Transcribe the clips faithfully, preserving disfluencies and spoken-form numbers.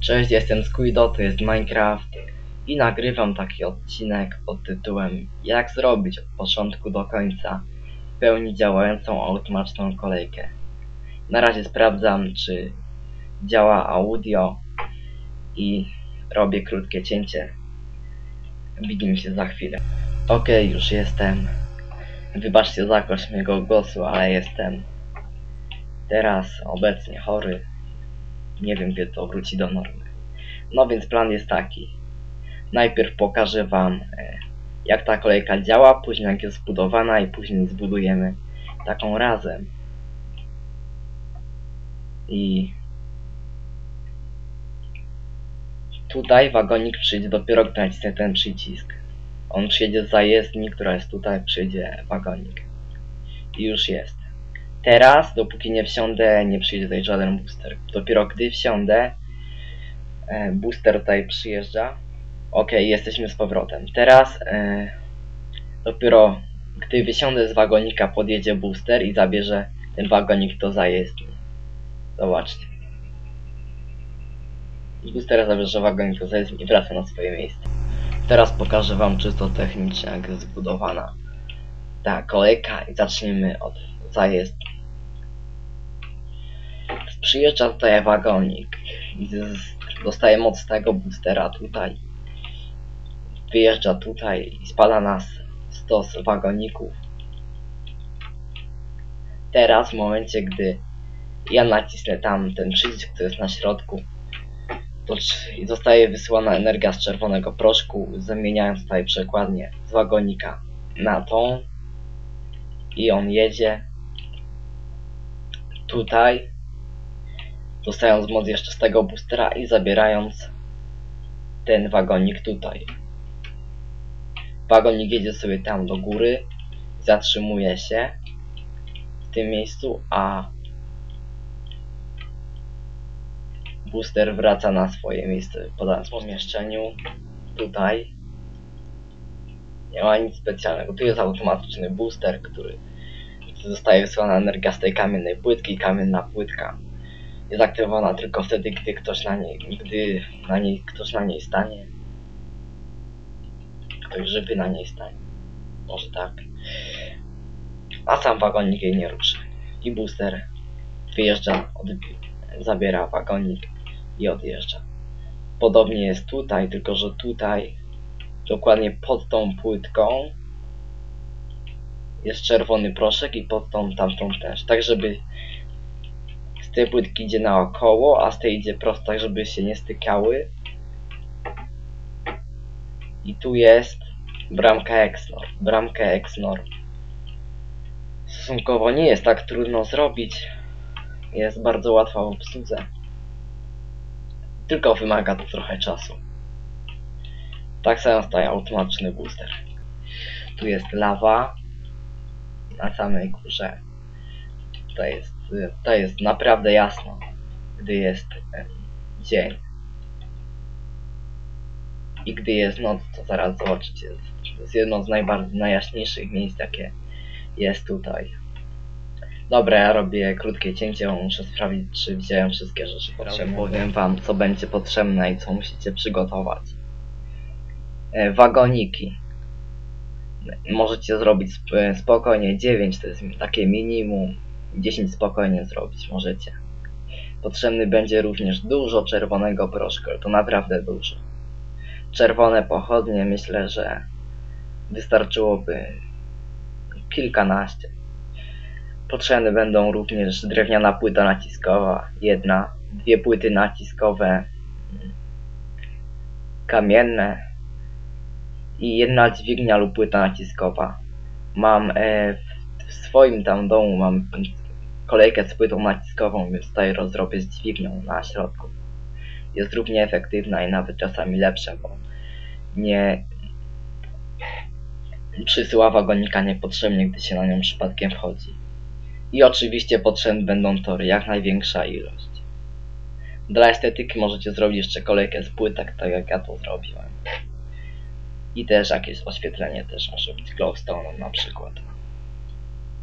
Cześć, jestem Squido, to jest Minecraft i nagrywam taki odcinek pod tytułem Jak zrobić od początku do końca w pełni działającą automatyczną kolejkę. Na razie sprawdzam, czy działa audio i robię krótkie cięcie. Widzimy się za chwilę. Ok, już jestem. Wybaczcie jakość mojego głosu, ale jestem teraz obecnie chory. Nie wiem, kiedy to wróci do normy. No więc plan jest taki. Najpierw pokażę wam, jak ta kolejka działa, później jak jest zbudowana i później zbudujemy taką razem. I tutaj wagonik przyjdzie dopiero, gdy nacisnę ten przycisk. On przyjedzie z zajezdni, która jest tutaj, przyjdzie wagonik. I już jest. Teraz, dopóki nie wsiądę, nie przyjdzie tutaj żaden booster. Dopiero gdy wsiądę, booster tutaj przyjeżdża. Ok, jesteśmy z powrotem. Teraz e, dopiero gdy wysiądę z wagonika, podjedzie booster i zabierze ten wagonik do zajezdni. Zobaczcie. Booster zabierze wagonik do zajezdni i wraca na swoje miejsce. Teraz pokażę wam czysto technicznie, jak jest zbudowana ta kolejka i zaczniemy od zajezdni. Przyjeżdża tutaj wagonik i dostaje moc z tego boostera tutaj. Wyjeżdża tutaj i spada na stos wagoników. Teraz w momencie, gdy ja nacisnę tam ten przycisk, który jest na środku, to zostaje wysyłana energia z czerwonego proszku, zamieniając tutaj przekładnię z wagonika na tą i on jedzie tutaj, dostając moc jeszcze z tego boostera i zabierając ten wagonik tutaj. Wagonik jedzie sobie tam do góry, zatrzymuje się w tym miejscu, a booster wraca na swoje miejsce, podając w pomieszczeniu. Tutaj nie ma nic specjalnego. Tu jest automatyczny booster, który zostaje wysłana energia z tej kamiennej płytki. Kamienna płytka jest aktywowana tylko wtedy, gdy ktoś na niej, gdy na niej ktoś na niej stanie. Ktoś żywy na niej stanie. Może tak. A sam wagonik jej nie ruszy. I booster wyjeżdża, zabiera wagonik i odjeżdża. Podobnie jest tutaj, tylko że tutaj dokładnie pod tą płytką jest czerwony proszek i pod tą tamtą też. Tak żeby z tej płytki idzie naokoło, a z tej idzie prosto, tak żeby się nie stykały. I tu jest bramka Exnor. Bramkę Exnor stosunkowo nie jest tak trudno zrobić. Jest bardzo łatwa w obsłudze. Tylko wymaga to trochę czasu. Tak samo staje automatyczny booster. Tu jest lawa na samej górze. Tutaj jest, tutaj jest naprawdę jasno, gdy jest dzień. I gdy jest noc, to zaraz zobaczycie. To jest jedno z najbardziej najjaśniejszych miejsc, jakie jest tutaj. Dobra, ja robię krótkie cięcie, bo muszę sprawdzić, czy wziąłem wszystkie rzeczy potrzebne. Powiem wam, co będzie potrzebne i co musicie przygotować. E, wagoniki. Możecie zrobić spokojnie dziewięć, to jest takie minimum. dziesięć spokojnie zrobić możecie. Potrzebny będzie również dużo czerwonego proszku, to naprawdę dużo. Czerwone pochodnie, myślę, że wystarczyłoby kilkanaście. Potrzebne będą również drewniana płyta naciskowa, jedna, dwie płyty naciskowe kamienne i jedna dźwignia lub płyta naciskowa. Mam e, w swoim tam domu mam kolejkę z płytą naciskową, więc tutaj rozrobię z dźwignią na środku. Jest równie efektywna i nawet czasami lepsza, bo nie przysyła wagonika niepotrzebnie, gdy się na nią przypadkiem wchodzi. I oczywiście potrzebne będą tory, jak największa ilość. Dla estetyki możecie zrobić jeszcze kolejkę z płytek, tak jak ja to zrobiłem. I też jakieś oświetlenie też może być glowstone na przykład.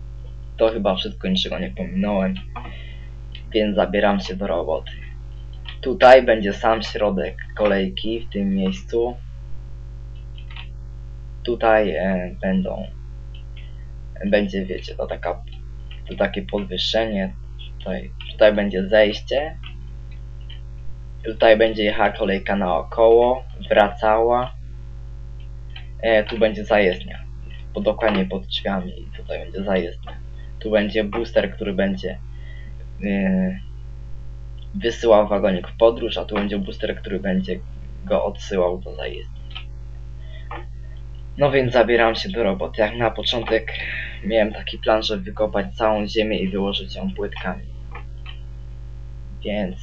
To chyba wszystko, niczego nie pominąłem, więc zabieram się do roboty. Tutaj będzie sam środek kolejki w tym miejscu. Tutaj e, będą, będzie, wiecie, to taka, to takie podwyższenie. Tutaj, tutaj będzie zejście. Tutaj będzie jechała kolejka naokoło, wracała. E, tu będzie zajezdnia, bo dokładnie pod drzwiami. Tutaj będzie zajezdnia. Tu będzie booster, który będzie e, wysyłał wagonik w podróż, a tu będzie booster, który będzie go odsyłał do zajezdni. No więc zabieram się do roboty. Jak na początek miałem taki plan, żeby wykopać całą ziemię i wyłożyć ją płytkami. Więc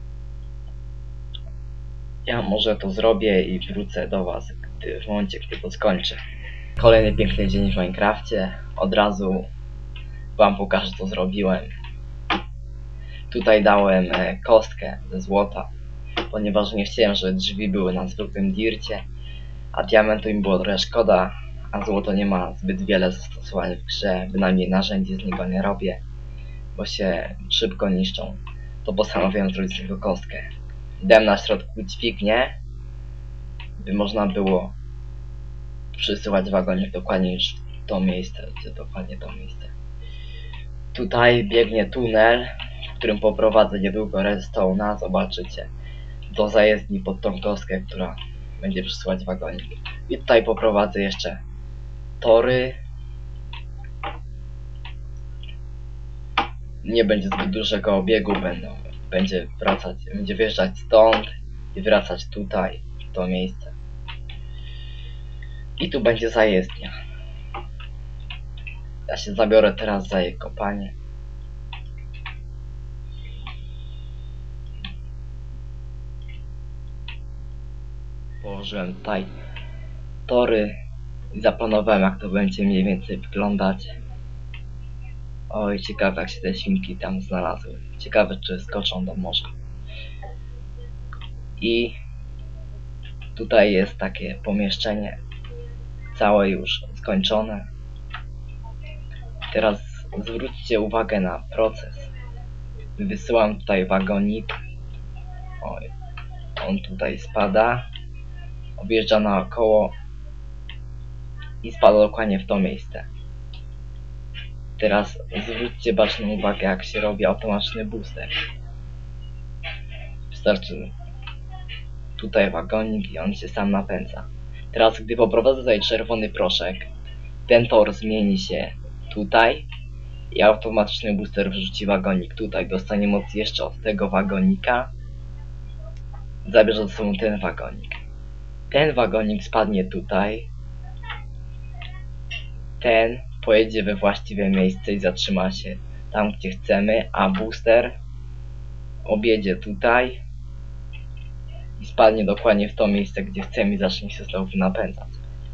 ja może to zrobię i wrócę do was gdy, w momencie, gdy to skończę. Kolejny piękny dzień w Minecrafcie. Od razu wam pokażę, co zrobiłem. Tutaj dałem e, kostkę ze złota, ponieważ nie chciałem, żeby drzwi były na zwykłym dircie, a diamentu im było trochę szkoda, a złoto nie ma zbyt wiele zastosowań w grze, bynajmniej narzędzi z niego nie robię, bo się szybko niszczą. To postanowiłem zrobić z niego kostkę. Dałem na środku dźwignię, by można było przysyłać wagonik dokładnie już w to miejsce, gdzie dokładnie to miejsce. Tutaj biegnie tunel, w którym poprowadzę niedługo redstone'a, zobaczycie, do zajezdni pod tą kostkę, która będzie przesyłać wagonik. I tutaj poprowadzę jeszcze tory. Nie będzie zbyt dużego obiegu, będą, będzie wracać, będzie wjeżdżać stąd i wracać tutaj, w to miejsce. I tu będzie zajezdnia. Ja się zabiorę teraz za jej kopanie. Położyłem tutaj tory i zaplanowałem, jak to będzie mniej więcej wyglądać. Oj, ciekawe, jak się te świnki tam znalazły. Ciekawe, czy skoczą do morza. I tutaj jest takie pomieszczenie całe już skończone. Teraz zwróćcie uwagę na proces. Wysyłam tutaj wagonik. Oj, on tutaj spada. Objeżdża naokoło i spada dokładnie w to miejsce. Teraz zwróćcie baczną uwagę, jak się robi automatyczny booster. Wystarczy tutaj wagonik i on się sam napędza. Teraz, gdy poprowadzę tutaj czerwony proszek, ten tor zmieni się tutaj i automatyczny booster wrzuci wagonik tutaj. Dostanie moc jeszcze od tego wagonika. Zabierze ze sobą ten wagonik. Ten wagonik spadnie tutaj. Ten pojedzie we właściwe miejsce i zatrzyma się tam, gdzie chcemy, a booster objedzie tutaj i spadnie dokładnie w to miejsce, gdzie chcemy i zacznie się znowu napędzać.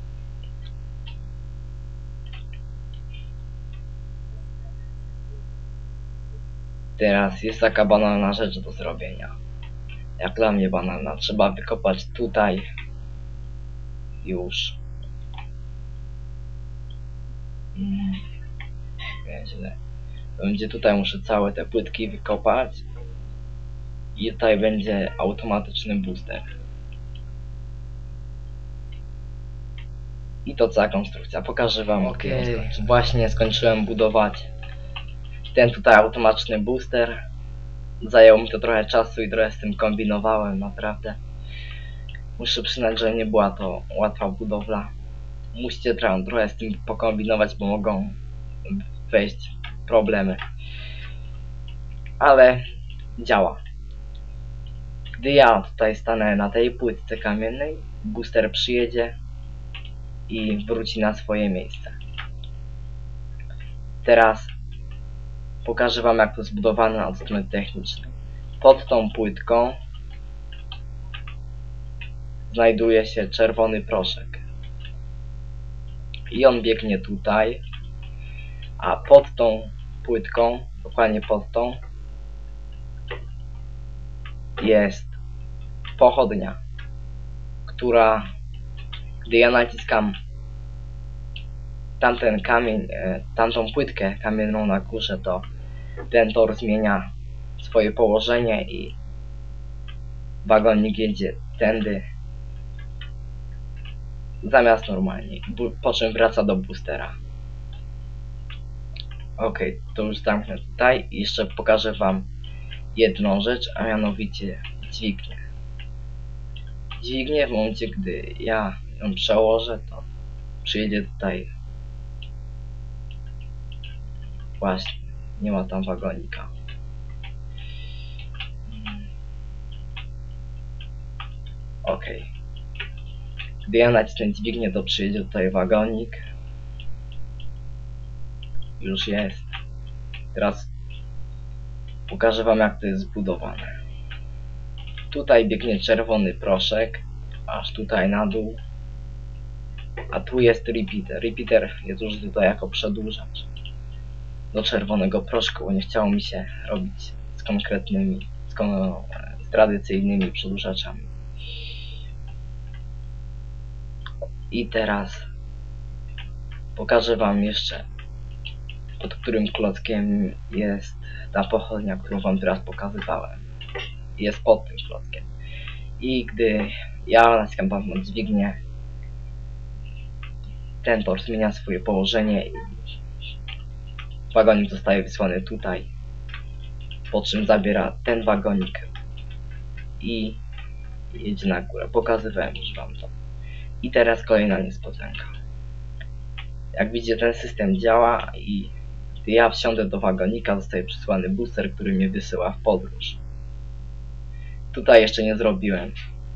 Teraz jest taka banalna rzecz do zrobienia. Jak dla mnie banalna. Trzeba wykopać tutaj już. Hmm. Źle. Będzie tutaj, muszę całe te płytki wykopać. I tutaj będzie automatyczny booster. I to cała konstrukcja. Pokażę wam, okay. Właśnie skończyłem budować ten tutaj automatyczny booster. Zajęło mi to trochę czasu i trochę z tym kombinowałem, naprawdę. Muszę przyznać, że nie była to łatwa budowla. Musicie trochę, trochę z tym pokombinować, bo mogą wejść problemy. Ale działa. Gdy ja tutaj stanę na tej płytce kamiennej, booster przyjedzie i wróci na swoje miejsce. Teraz pokażę wam, jak to zbudowane od strony technicznej. Pod tą płytką znajduje się czerwony proszek. I on biegnie tutaj, a pod tą płytką, dokładnie pod tą, jest pochodnia, która, gdy ja naciskam tamten kamień, tamtą płytkę kamienną na górze, to ten tor zmienia swoje położenie i wagonik jedzie tędy zamiast normalnie, po czym wraca do boostera. Ok, to już zamknę tutaj i jeszcze pokażę wam jedną rzecz, a mianowicie dźwignię. Dźwignię w momencie, gdy ja ją przełożę, to przyjedzie tutaj. Właśnie, nie ma tam wagonika. Ok. Gdy ja nacisnę dźwignię, to przyjedzie tutaj wagonik. Już jest. Teraz pokażę wam, jak to jest zbudowane. Tutaj biegnie czerwony proszek, aż tutaj na dół. A tu jest repeater. Repeater jest już tutaj jako przedłużacz do czerwonego proszku, bo nie chciało mi się robić z konkretnymi, z, kon z tradycyjnymi przedłużaczami. I teraz pokażę wam jeszcze, pod którym klockiem jest ta pochodnia, którą wam teraz pokazywałem. Jest pod tym klockiem. I gdy ja naciskam tam na dźwignię, ten tor zmienia swoje położenie i wagonik zostaje wysłany tutaj, po czym zabiera ten wagonik i jedzie na górę. Pokazywałem już wam to. I teraz kolejna niespodzianka. Jak widzicie, ten system działa i gdy ja wsiądę do wagonika, zostaje przysłany booster, który mnie wysyła w podróż. Tutaj jeszcze nie zrobiłem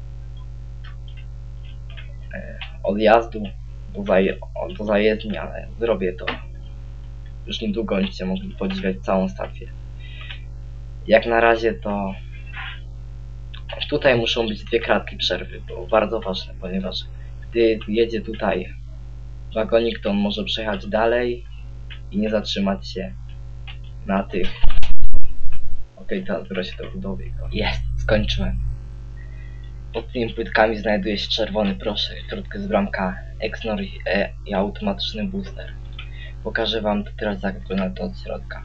odjazdu do, zaje do zajezdni, ale zrobię to. Już niedługo będziecie mogli podziwiać całą stację. Jak na razie to tutaj muszą być dwie kratki przerwy, bo bardzo ważne, ponieważ gdy jedzie tutaj wagonik, to on może przejechać dalej i nie zatrzymać się na tych. Ok, teraz biorę się do budowy. Jest, skończyłem. Pod tymi płytkami znajduje się czerwony proszek, w środku jest bramka Exnor e i automatyczny booster. Pokażę wam to teraz, jak wygląda to od środka.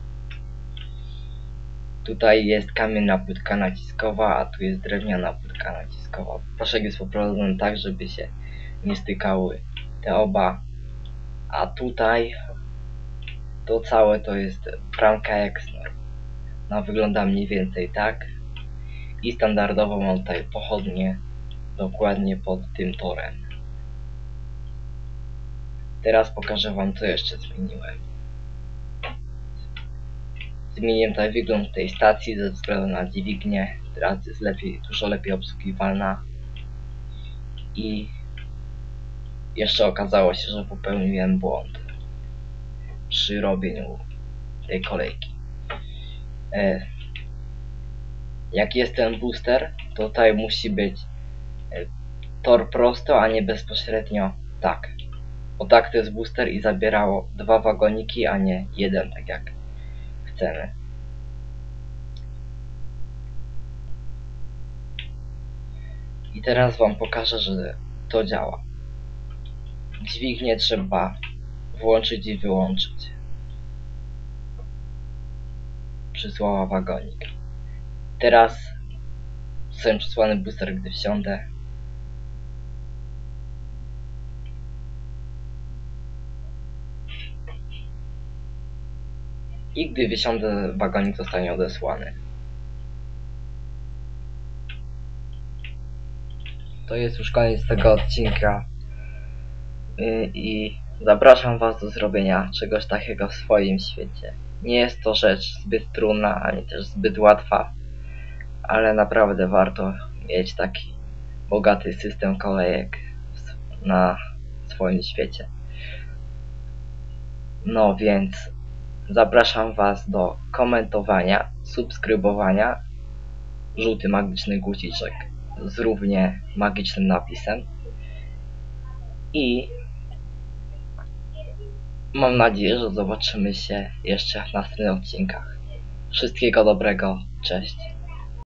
Tutaj jest kamienna płytka naciskowa, a tu jest drewniana płytka naciskowa. Proszek jest poprowadzony tak, żeby się nie stykały te oba. A tutaj to całe to jest bramka Exnor. No, wygląda mniej więcej tak. I standardowo mam tutaj pochodnie dokładnie pod tym torem. Teraz pokażę wam, co jeszcze zmieniłem. Zmieniłem tutaj wygląd tej stacji ze względu na dźwignię. Teraz jest lepiej, dużo lepiej obsługiwalna. I jeszcze okazało się, że popełniłem błąd przy robieniu tej kolejki. E, jak jest ten booster, to tutaj musi być e, tor prosto, a nie bezpośrednio tak. Bo tak to jest booster i zabierało dwa wagoniki, a nie jeden, tak jak chcemy. I teraz wam pokażę, że to działa. Dźwignię trzeba włączyć i wyłączyć. Przysłała wagonik. Teraz zostałem przysłany booster, gdy wsiądę. I gdy wysiądę, wagonik zostanie odesłany. To jest już koniec tego odcinka. I zapraszam was do zrobienia czegoś takiego w swoim świecie. Nie jest to rzecz zbyt trudna, ani też zbyt łatwa, ale naprawdę warto mieć taki bogaty system kolejek na swoim świecie. No więc zapraszam was do komentowania, subskrybowania, żółty magiczny guziczek z równie magicznym napisem i mam nadzieję, że zobaczymy się jeszcze w następnych odcinkach. Wszystkiego dobrego, cześć.